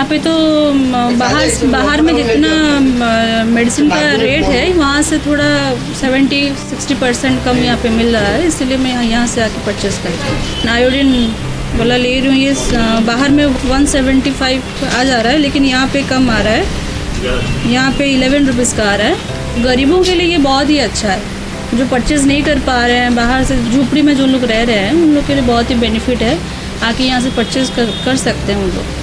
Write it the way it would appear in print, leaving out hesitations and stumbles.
यहाँ पे तो बाहर में जितना मेडिसिन का रेट है वहाँ से थोड़ा 70-60% कम यहाँ पे मिल रहा है, इसलिए मैं यहाँ से आके परचेस करती हूँ। आयोडीन वाला ले रही हूँ, ये बाहर में 175 आ जा रहा है, लेकिन यहाँ पे कम आ रहा है, यहाँ पे 11 रुपीज़ का आ रहा है। गरीबों के लिए ये बहुत ही अच्छा है, जो परचेज़ नहीं कर पा रहे हैं, बाहर से झोपड़ी में जो लोग रह रहे हैं उन लोग के लिए बहुत ही बेनिफिट है, आके यहाँ से परचेज़ कर सकते हैं उन लोग।